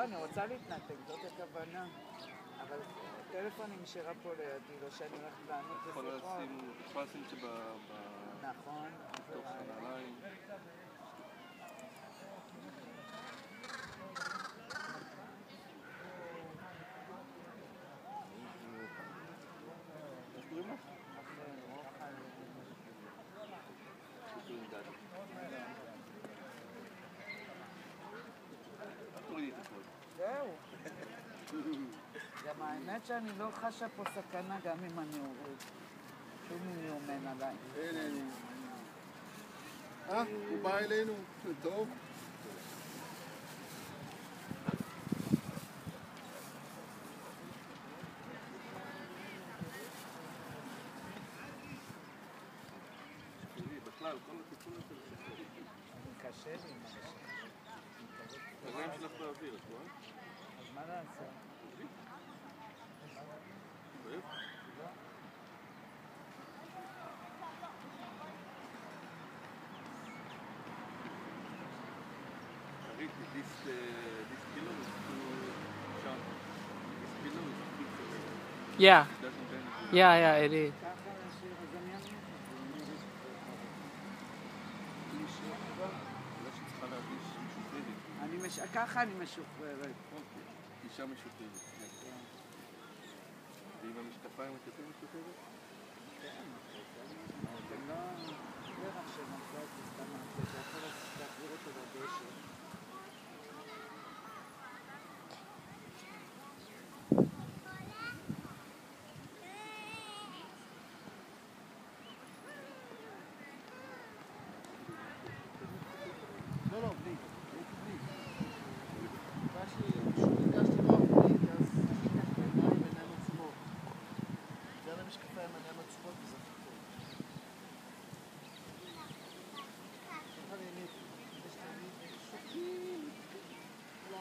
אני רוצה להתנתק, זאת הכוונה. אבל הטלפון היא נשארה פה לידי, לא שאני הולכת לענות לשיחות. יכולה לשים את זה נכון. בתוך הנעליים. איך קוראים לך? קוראים גדי. אל תורידי את הכל. זהו. גם האמת שאני לא חשה פה סכנה גם אם אני אוריד. שום מיומן עליי. אין. הוא בא אלינו. טוב. בכלל, כל הטיפול הזה לשחרר. קשה לי עם זה. הרגעים שלך באוויר, את רואה? אז מה לעשות? אוהב? לא. Read this pillow is too sharp. This pillow is too sharp. Yeah, It doesn't bend. yeah, it is. ככה לשיר, אז אני אמליץ. אולי שצריכה להרגיש משוחררת. ככה אני משוחררת. אישה משוחררת. ועם המשקפיים את יותר משוחררת? כן, אתם לא... זה רק שממצא אותי סתם מעט, אתה יכול להחזיר אותו בדשא. לא, בלי. ביקשתי לא בלי, אז עיניים עיניים עצמות. זה על המשקפיים עיניים עצמות וזה חכות. ככה נהנית. יש תמיד שקים. לא.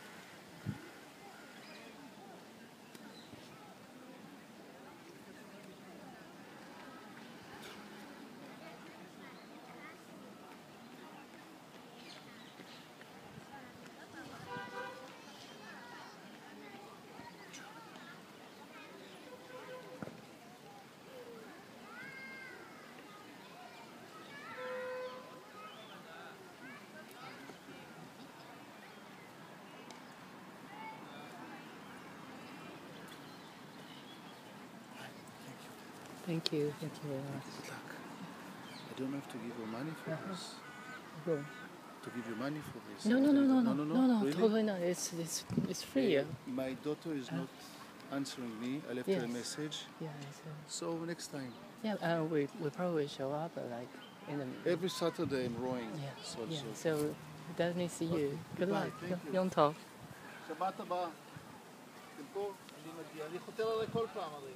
Thank you very much. Good luck. I don't have to give you money for this. Go. To give you money for this. No, Really? totally not. It's free. My daughter is not answering me. I left her a message. Yeah, So next time. we probably show up like in the Every Saturday I'm rowing. yeah. So definitely see you. Good luck. Thank you. יום טוב. שבת הבאה. אתם פה? אני מגיע. אני חותר עליי כל פעם הרי.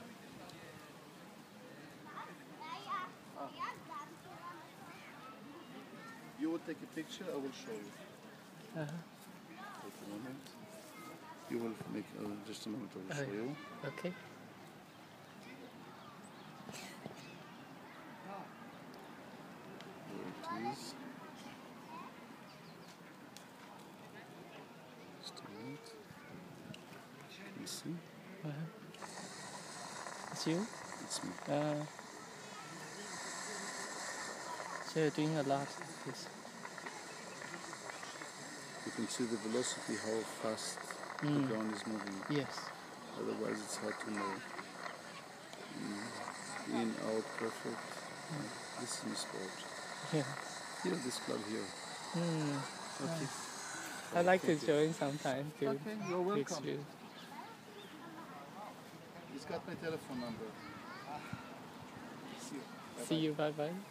You will take a picture, I will show you. Wait a moment. You will make, just a moment, I will show you. Okay. Here it is. Just a minute. You see? It's you? It's me. So you're doing a lot. This. You can see the velocity, how fast the ground is moving. Yes. Otherwise it's hard to know. In, out, perfect. This is my sport. Yeah. Here, this club here. Okay. I'd like to join sometime too. Okay, you're welcome. You. He's got my telephone number. See you. Bye-bye. See you. Bye bye.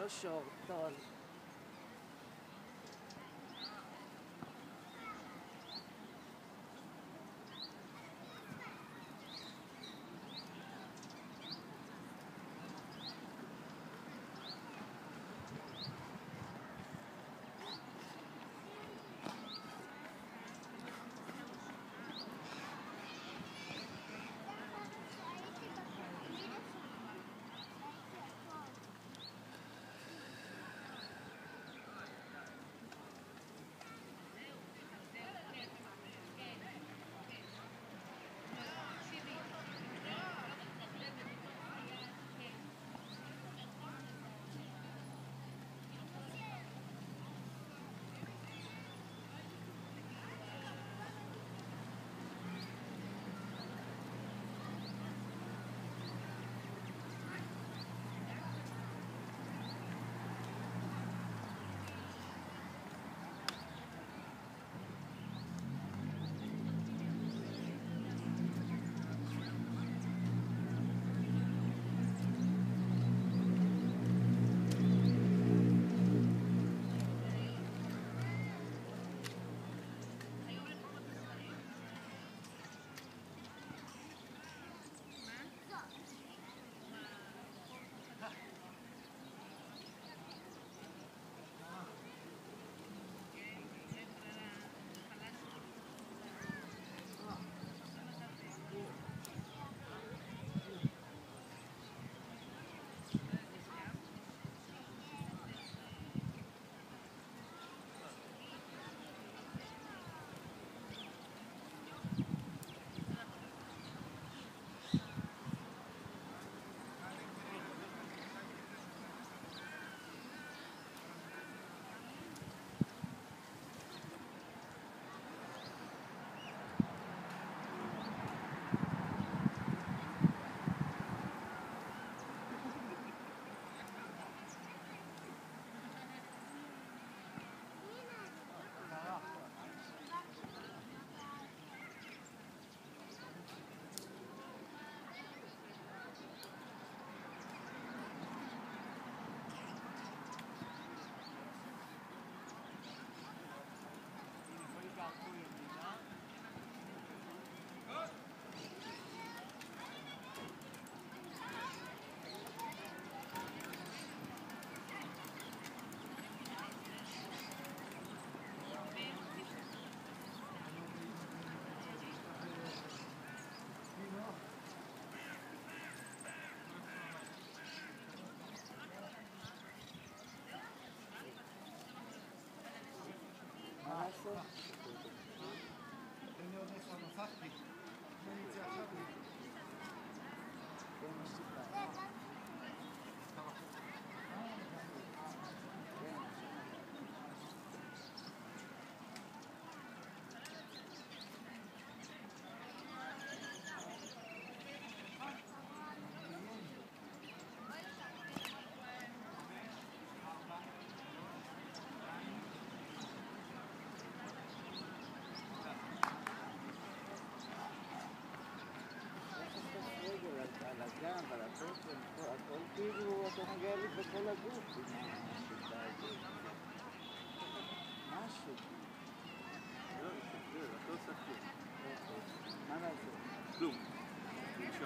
לא שור, טול. אבל הכל כאילו, אתה נוגע לי בכל הגוף עם השיטה הזאת. משהו. לא, אתה לא עושה כלום. מה לעשות? כלום. לנשום.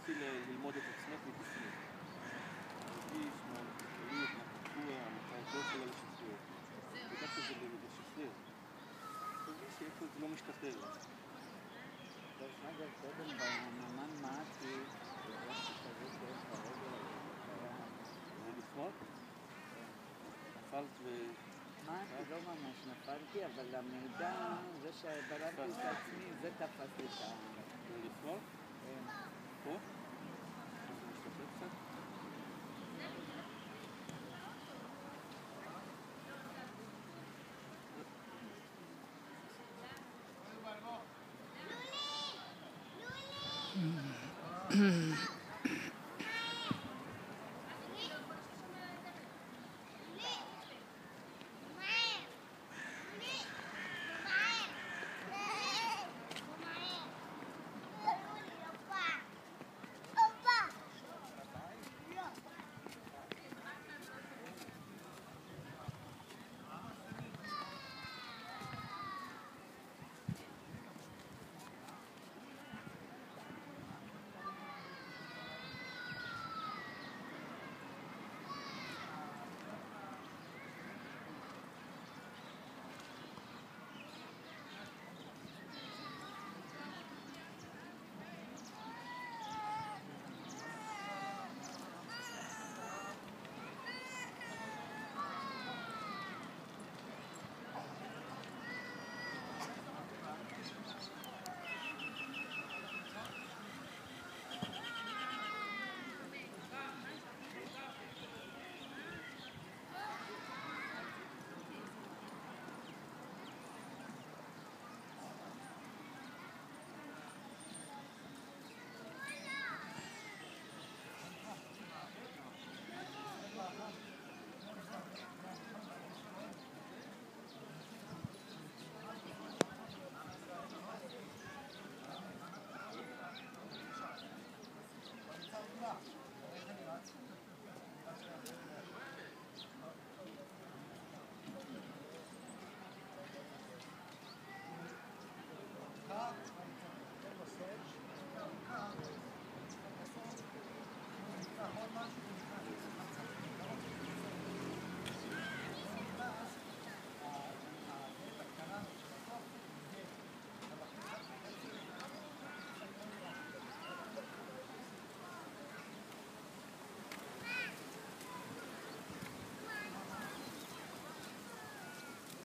ניסיתי ללמוד את עצמך מבפנים. להרגיש מהמקצועיות, מהקטוע, מהצעתו של הלשחרר. בגלל שזה לשחרר. תרגיש שאיפה זה לא משתחרר לך. דרך אגב, קודם בממן מעטי, הרגשתי כזה כאב ברגל, זה לפחות? נפלת ו... מעטי, לא ממש נפלתי, אבל המידע, זה שבלמתי את עצמי, זה תפס לי את ה... זה לפחות? כן. פה? זה משתחרר קצת?